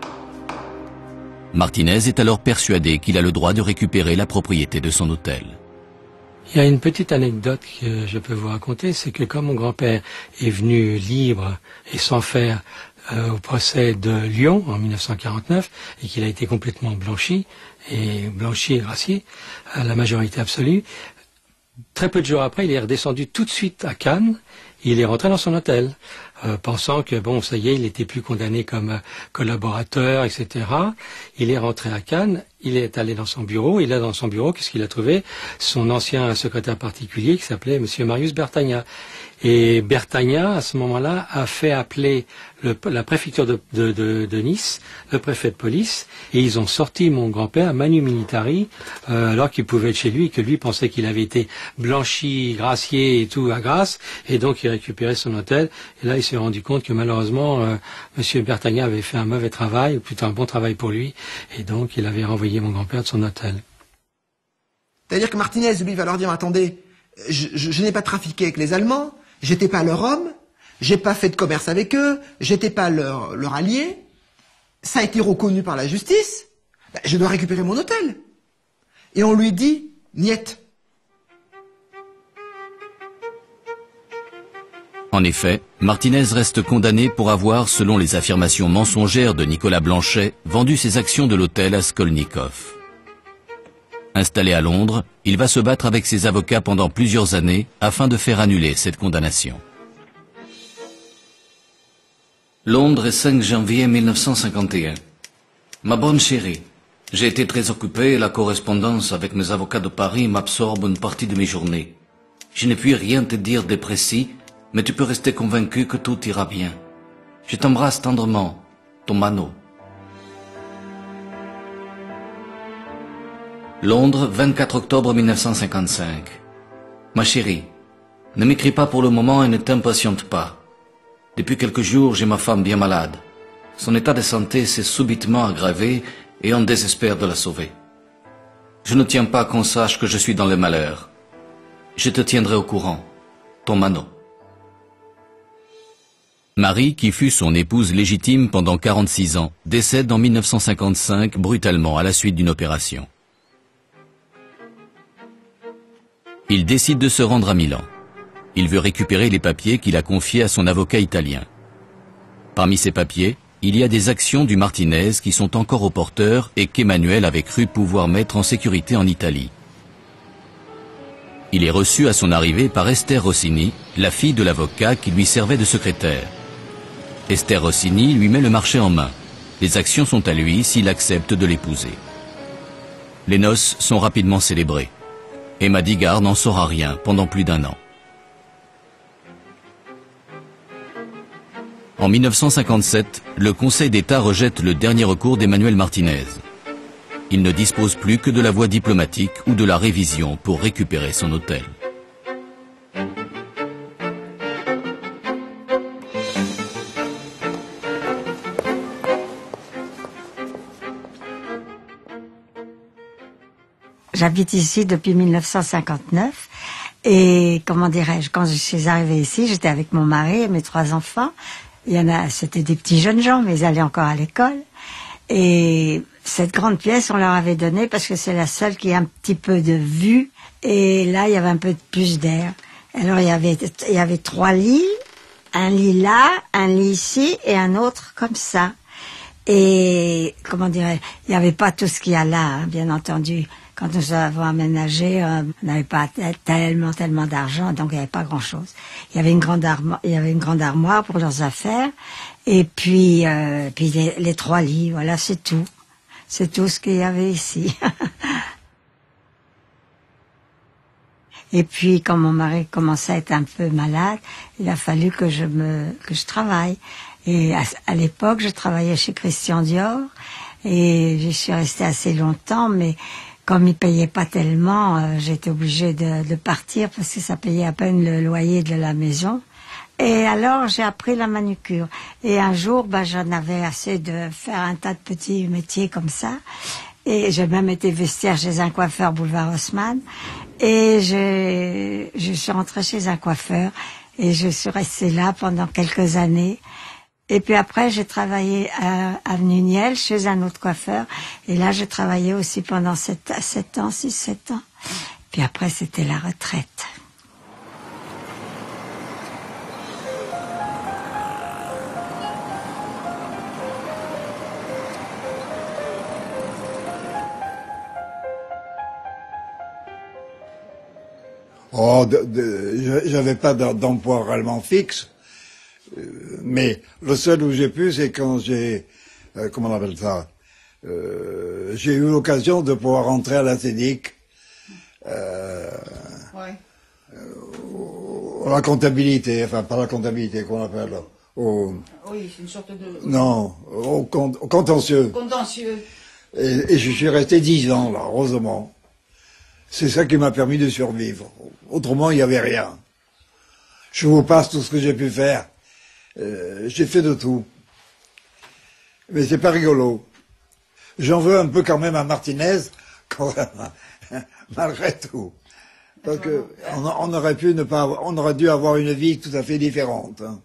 Martinez est alors persuadé qu'il a le droit de récupérer la propriété de son hôtel. Il y a une petite anecdote que je peux vous raconter, c'est que quand mon grand-père est venu libre et sans faire au procès de Lyon en 1949 et qu'il a été complètement blanchi et gracié à la majorité absolue, très peu de jours après, il est redescendu tout de suite à Cannes. Il est rentré dans son hôtel, pensant que, bon, ça y est, il n'était plus condamné comme collaborateur, etc. Il est rentré à Cannes, il est allé dans son bureau, et là, dans son bureau, qu'est-ce qu'il a trouvé? Son ancien secrétaire particulier, qui s'appelait Monsieur Marius Bertagna. Et Bertagna, à ce moment-là, a fait appeler la préfecture de Nice, le préfet de police, et ils ont sorti mon grand-père manu militari, alors qu'il pouvait être chez lui, et que lui pensait qu'il avait été blanchi, gracié et tout à Grasse, et donc il récupérait son hôtel. Et là, il s'est rendu compte que malheureusement, Monsieur Bertagna avait fait un mauvais travail, ou plutôt un bon travail pour lui, et donc il avait renvoyé mon grand-père de son hôtel. C'est-à-dire que Martinez, lui, va leur dire, attendez, je n'ai pas trafiqué avec les Allemands, j'étais pas leur homme, j'ai pas fait de commerce avec eux, j'étais pas leur allié, ça a été reconnu par la justice, je dois récupérer mon hôtel. Et on lui dit, niet. En effet, Martinez reste condamné pour avoir, selon les affirmations mensongères de Nicolas Blanchet, vendu ses actions de l'hôtel à Skolnikov. Installé à Londres, il va se battre avec ses avocats pendant plusieurs années afin de faire annuler cette condamnation. Londres, 5 janvier 1951. Ma bonne chérie, j'ai été très occupé et la correspondance avec mes avocats de Paris m'absorbe une partie de mes journées. Je ne puis rien te dire de précis, mais tu peux rester convaincu que tout ira bien. Je t'embrasse tendrement, ton Mano. Londres, 24 octobre 1955. Ma chérie, ne m'écris pas pour le moment et ne t'impatiente pas. Depuis quelques jours, j'ai ma femme bien malade. Son état de santé s'est subitement aggravé et on désespère de la sauver. Je ne tiens pas qu'on sache que je suis dans le malheur. Je te tiendrai au courant. Ton Mano. Marie, qui fut son épouse légitime pendant 46 ans, décède en 1955 brutalement à la suite d'une opération. Il décide de se rendre à Milan. Il veut récupérer les papiers qu'il a confiés à son avocat italien. Parmi ces papiers, il y a des actions du Martinez qui sont encore au porteur et qu'Emmanuel avait cru pouvoir mettre en sécurité en Italie. Il est reçu à son arrivée par Esther Rossini, la fille de l'avocat qui lui servait de secrétaire. Esther Rossini lui met le marché en main. Les actions sont à lui s'il accepte de l'épouser. Les noces sont rapidement célébrées. Emma Digard n'en saura rien pendant plus d'1 an. En 1957, le Conseil d'État rejette le dernier recours d'Emmanuel Martinez. Il ne dispose plus que de la voie diplomatique ou de la révision pour récupérer son hôtel. J'habite ici depuis 1959 et comment dirais-je, quand je suis arrivée ici, j'étais avec mon mari et mes 3 enfants. Il y en a, c'était des petits jeunes gens, mais ils allaient encore à l'école. Et cette grande pièce, on leur avait donnée parce que c'est la seule qui a un petit peu de vue. Et là, il y avait un peu plus d'air. Alors, il y avait 3 lits, un lit là, un lit ici et un autre comme ça. Et comment dirais-je, il n'y avait pas tout ce qu'il y a là, hein, bien entendu. Quand nous avons aménagé, on n'avait pas tellement d'argent, donc il n'y avait pas grand-chose. Il y avait une grande armoire pour leurs affaires, et puis les 3 lits, voilà, c'est tout. C'est tout ce qu'il y avait ici. Et puis, quand mon mari commençait à être un peu malade, il a fallu que je travaille. Et à l'époque, je travaillais chez Christian Dior, et je suis restée assez longtemps, mais comme ils payaient pas tellement, j'étais obligée de partir parce que ça payait à peine le loyer de la maison. Et alors, j'ai appris la manucure. Et un jour, j'en avais assez de faire un tas de petits métiers comme ça. Et j'ai même été vestiaire chez un coiffeur boulevard Haussmann. Et je suis rentrée chez un coiffeur. Et je suis restée là pendant quelques années. Et puis après, j'ai travaillé à avenue Niel chez un autre coiffeur. Et là, j'ai travaillé aussi pendant 7 ans, 6-7 ans. Puis après, c'était la retraite. Oh, j'avais pas d'emploi réellement fixe, mais le seul où j'ai pu, c'est quand j'ai, comment on appelle ça, j'ai eu l'occasion de pouvoir rentrer à la CEDIC, la comptabilité, enfin pas la comptabilité qu'on appelle, oui, c'est une sorte de... Non, au contentieux. Contentieux. Et je suis resté 10 ans là, heureusement. C'est ça qui m'a permis de survivre. Autrement, il n'y avait rien. Je vous passe tout ce que j'ai pu faire. J'ai fait de tout. Mais c'est pas rigolo. J'en veux un peu quand même à Martinez, quand même, malgré tout. Parce que on aurait pu ne pas, on aurait dû avoir une vie tout à fait différente. Hein.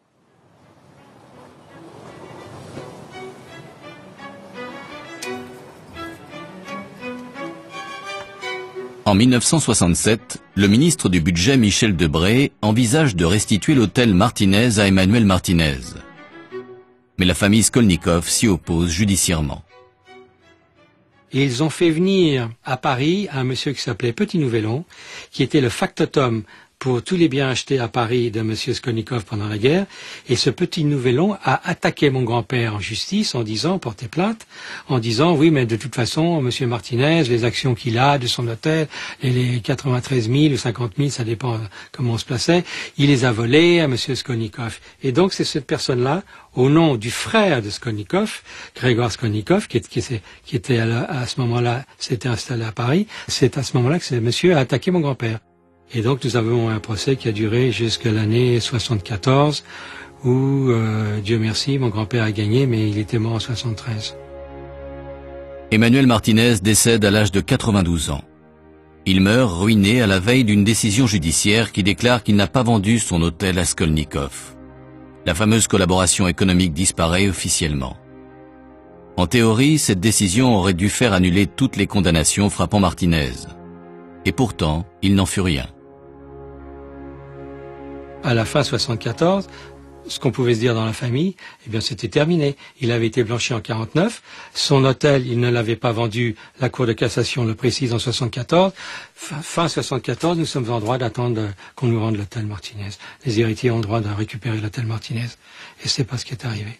En 1967, le ministre du Budget Michel Debré envisage de restituer l'hôtel Martinez à Emmanuel Martinez. Mais la famille Skolnikov s'y oppose judiciairement. Et ils ont fait venir à Paris un monsieur qui s'appelait Petit Nouvelon, qui était le factotum pour tous les biens achetés à Paris de monsieur Skolnikov pendant la guerre. Et ce Petit Nouvelon a attaqué mon grand-père en justice en disant, porté plainte, en disant, oui, mais de toute façon, monsieur Martinez, les actions qu'il a de son hôtel, et les 93 000 ou 50 000, ça dépend comment on se plaçait, il les a volés à monsieur Skolnikov. Et donc, c'est cette personne-là, au nom du frère de Skolnikov, Grégoire Skolnikov, qui était à ce moment-là, s'était installé à Paris, c'est à ce moment-là que ce monsieur a attaqué mon grand-père. Et donc nous avons un procès qui a duré jusqu'à l'année 74, où, Dieu merci, mon grand-père a gagné, mais il était mort en 73. Emmanuel Martinez décède à l'âge de 92 ans. Il meurt ruiné à la veille d'une décision judiciaire qui déclare qu'il n'a pas vendu son hôtel à Skolnikov. La fameuse collaboration économique disparaît officiellement. En théorie, cette décision aurait dû faire annuler toutes les condamnations frappant Martinez. Et pourtant, il n'en fut rien. À la fin 74, ce qu'on pouvait se dire dans la famille, eh bien c'était terminé. Il avait été blanchi en 49, son hôtel, il ne l'avait pas vendu, la Cour de cassation le précise en 74. Fin 74, nous sommes en droit d'attendre qu'on nous rende l'hôtel Martinez. Les héritiers ont le droit de récupérer l'hôtel Martinez. Et c'est pas ce qui est arrivé.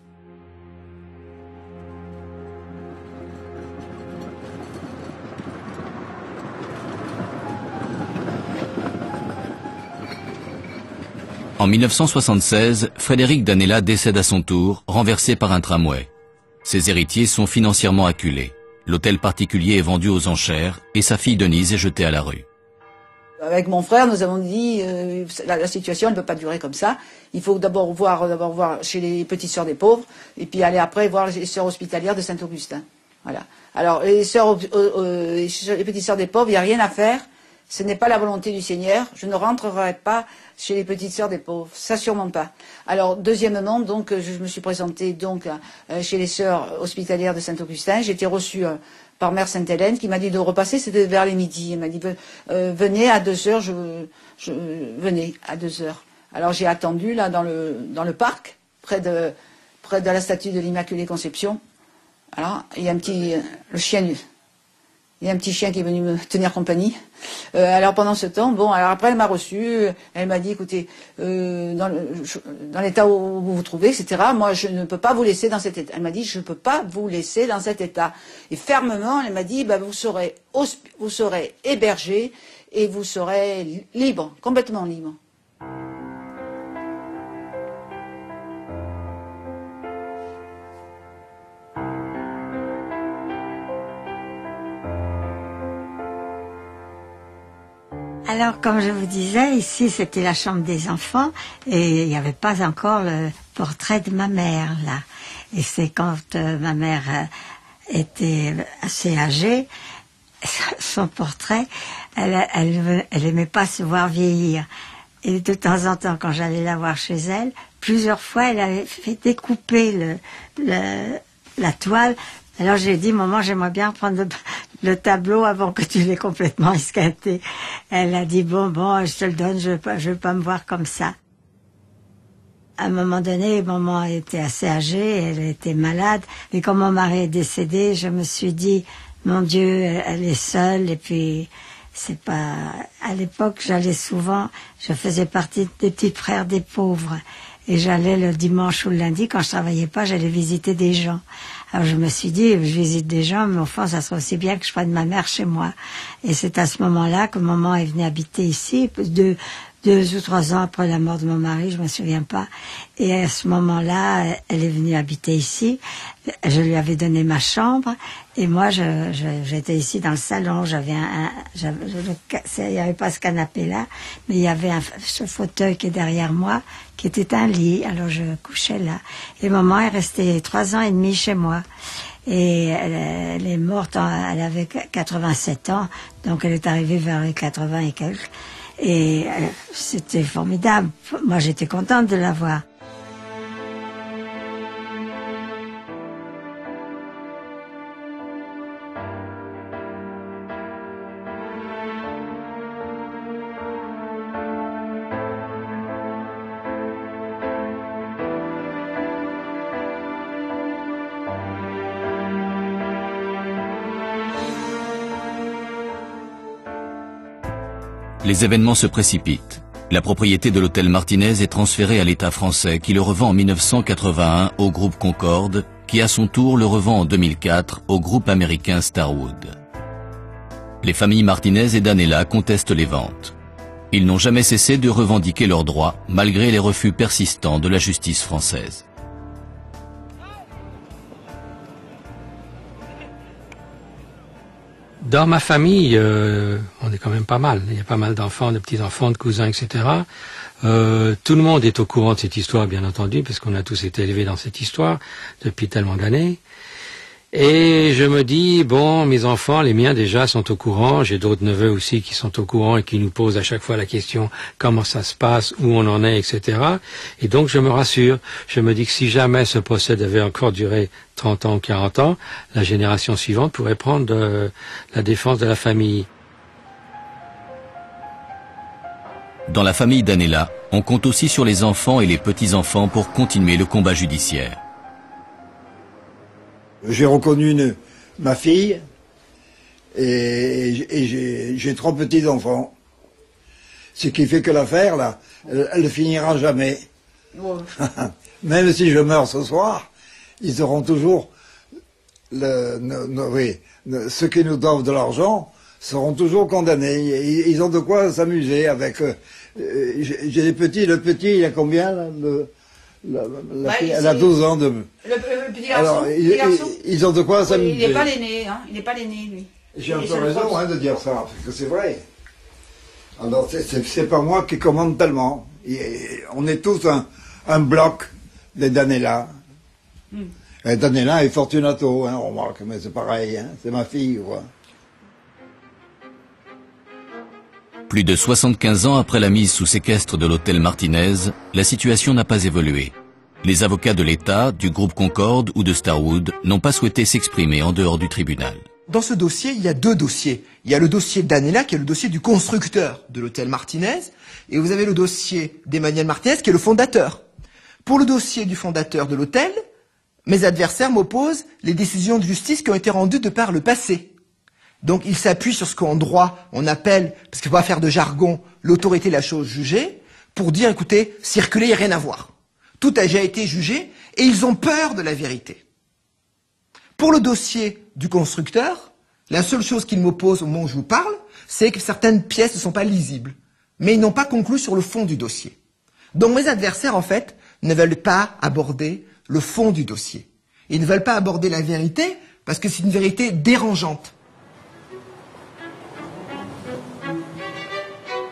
En 1976, Frédéric Danella décède à son tour, renversé par un tramway. Ses héritiers sont financièrement acculés. L'hôtel particulier est vendu aux enchères et sa fille Denise est jetée à la rue. Avec mon frère, nous avons dit la situation ne peut pas durer comme ça. Il faut d'abord voir chez les petites sœurs des pauvres, et puis aller après voir les sœurs hospitalières de Saint-Augustin. Voilà. Alors les petites sœurs des pauvres, il n'y a rien à faire. Ce n'est pas la volonté du Seigneur. Je ne rentrerai pas chez les petites sœurs des pauvres. Ça, sûrement pas. Alors, deuxièmement, donc, je me suis présentée donc chez les sœurs hospitalières de Saint-Augustin. J'ai été reçue par Mère Sainte-Hélène qui m'a dit de repasser. C'était vers les midi. Elle m'a dit venez à 2h. Venez à 2h. Alors, j'ai attendu là dans le parc, près de la statue de l'Immaculée Conception. Alors, il y a il y a un petit chien qui est venu me tenir compagnie. Alors pendant ce temps, alors après elle m'a reçue, elle m'a dit, écoutez, dans l'état où vous vous trouvez, etc., moi je ne peux pas vous laisser dans cet état. Elle m'a dit, je ne peux pas vous laisser dans cet état. Et fermement, elle m'a dit, vous serez hébergé et vous serez libre, complètement libre. Alors, comme je vous disais, ici, c'était la chambre des enfants et il n'y avait pas encore le portrait de ma mère, là. Et c'est quand ma mère était assez âgée, son portrait, elle aimait pas se voir vieillir. Et de temps en temps, quand j'allais la voir chez elle, plusieurs fois, elle avait fait découper la toile. Alors j'ai dit, maman, j'aimerais bien prendre le tableau avant que tu l'aies complètement esquinté. Elle a dit, bon, je te le donne, je veux pas me voir comme ça. À un moment donné, maman était assez âgée, elle était malade. Et quand mon mari est décédé, je me suis dit, mon Dieu, elle est seule. Et puis, c'est pas... À l'époque, j'allais souvent, je faisais partie des petits frères des pauvres. Et j'allais le dimanche ou le lundi, quand je travaillais pas, j'allais visiter des gens. Alors je me suis dit, je visite des gens, mais au fond, ça serait aussi bien que je prenne ma mère chez moi. Et c'est à ce moment-là que maman est venue habiter ici, 2 ou 3 ans après la mort de mon mari, je me souviens pas. Et à ce moment-là, elle est venue habiter ici. Je lui avais donné ma chambre. Et moi, j'étais ici dans le salon. Il n'y avait pas ce canapé-là, mais il y avait ce fauteuil qui est derrière moi, qui était un lit. Alors je couchais là. Et maman est restée 3 ans et demi chez moi. Et elle est morte, elle avait 87 ans, donc elle est arrivée vers les 80 et quelques. Et c'était formidable. Moi, j'étais contente de la voir. Les événements se précipitent. La propriété de l'hôtel Martinez est transférée à l'État français qui le revend en 1981 au groupe Concorde, qui à son tour le revend en 2004 au groupe américain Starwood. Les familles Martinez et Danella contestent les ventes. Ils n'ont jamais cessé de revendiquer leurs droits malgré les refus persistants de la justice française. Dans ma famille, on est quand même pas mal. Il y a pas mal d'enfants, de petits-enfants, de cousins, etc. Tout le monde est au courant de cette histoire, bien entendu, parce qu'on a tous été élevés dans cette histoire depuis tellement d'années. Et je me dis, bon, mes enfants, les miens déjà, sont au courant. J'ai d'autres neveux aussi qui sont au courant et qui nous posent à chaque fois la question comment ça se passe, où on en est, etc. Et donc, je me rassure. Je me dis que si jamais ce procès devait encore durer 30 ans ou 40 ans, la génération suivante pourrait prendre la défense de la famille. Dans la famille Danella, on compte aussi sur les enfants et les petits-enfants pour continuer le combat judiciaire. J'ai reconnu ma fille et j'ai 3 petits-enfants. Ce qui fait que l'affaire, là, elle ne finira jamais. Ouais. Même si je meurs ce soir, ils auront toujours... ceux qui nous doivent de l'argent seront toujours condamnés. Ils ont de quoi s'amuser avec... j'ai des petits, le petit, il a combien là, fille, elle a 12 ans de... Le petit garçon, alors, ils ont de quoi s'amuser. Il n'est pas l'aîné, hein. Il n'est pas l'aîné, lui. J'ai un peu raison de dire ça, parce que c'est vrai. Alors, c'est pas moi qui commande tellement. On est tous un bloc des Danella. Et Danella et Fortunato, hein, on remarque, mais c'est pareil, hein, c'est ma fille, quoi. Plus de 75 ans après la mise sous séquestre de l'hôtel Martinez, la situation n'a pas évolué. Les avocats de l'État, du groupe Concorde ou de Starwood n'ont pas souhaité s'exprimer en dehors du tribunal. Dans ce dossier, il y a 2 dossiers. Il y a le dossier Danella, qui est le dossier du constructeur de l'hôtel Martinez, et vous avez le dossier d'Emmanuel Martinez, qui est le fondateur. Pour le dossier du fondateur de l'hôtel, mes adversaires m'opposent les décisions de justice qui ont été rendues de par le passé. Donc il s'appuie sur ce qu'en droit on appelle, parce qu'il ne faut pas faire de jargon, l'autorité de la chose jugée, pour dire, écoutez, circuler, il n'y a rien à voir. Tout a déjà été jugé, et ils ont peur de la vérité. Pour le dossier du constructeur, la seule chose qu'il m'oppose au moment où je vous parle, c'est que certaines pièces ne sont pas lisibles. Mais ils n'ont pas conclu sur le fond du dossier. Donc mes adversaires, en fait, ne veulent pas aborder le fond du dossier. Ils ne veulent pas aborder la vérité, parce que c'est une vérité dérangeante.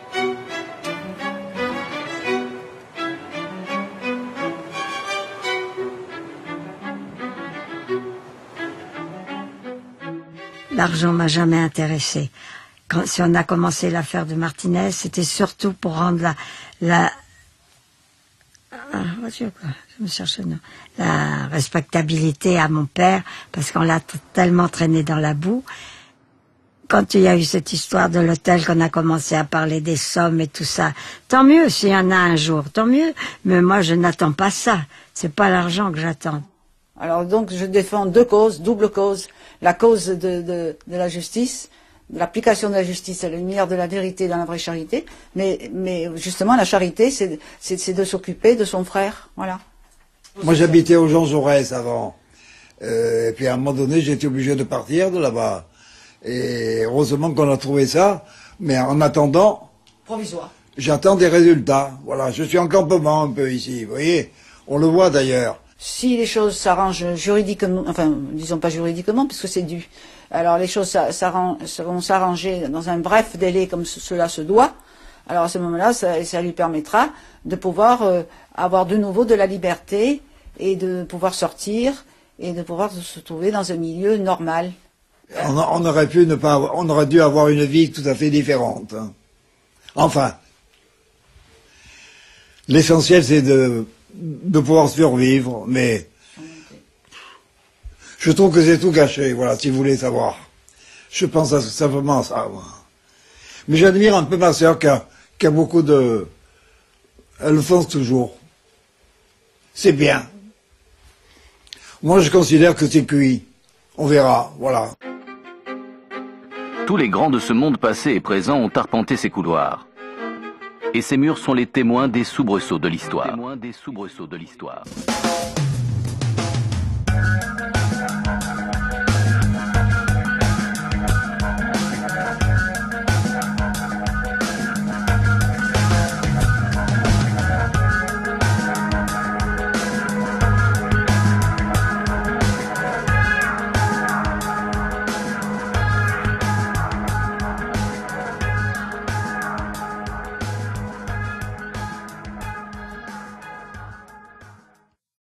l'argent m'a jamais intéressé. Si on a commencé l'affaire de Martinez, c'était surtout pour rendre la respectabilité à mon père, parce qu'on l'a tellement traîné dans la boue. Quand il y a eu cette histoire de l'hôtel, qu'on a commencé à parler des sommes et tout ça, tant mieux s'il y en a un jour, tant mieux. Mais moi, je n'attends pas ça. C'est pas l'argent que j'attends. Alors donc, je défends deux causes, double cause. La cause de la justice, de l'application de la justice à la lumière de la vérité dans la vraie charité. Mais justement, la charité, c'est de s'occuper de son frère. Voilà. Moi, j'habitais au Jean Jaurès avant. Et puis à un moment donné, j'ai été obligé de partir de là-bas. Et heureusement qu'on a trouvé ça, mais en attendant, provisoire. J'attends des résultats. Voilà, je suis en campement un peu ici, vous voyez. On le voit d'ailleurs. Si les choses s'arrangent juridiquement, enfin, disons pas juridiquement, parce que c'est dû. Alors les choses vont s'arranger dans un bref délai comme cela se doit. Alors à ce moment-là, ça lui permettra de pouvoir avoir de nouveau de la liberté et de pouvoir sortir et de pouvoir se trouver dans un milieu normal. On aurait dû avoir une vie tout à fait différente. Hein. Enfin, l'essentiel c'est de pouvoir survivre, mais je trouve que c'est tout gâché, voilà, si vous voulez savoir. Je pense simplement à ça. Moi. Mais j'admire un peu ma sœur qui a beaucoup de... Elle le fonce toujours. C'est bien. Moi je considère que c'est cuit. On verra, voilà. Tous les grands de ce monde passé et présent ont arpenté ces couloirs. Et ces murs sont les témoins des soubresauts de l'histoire.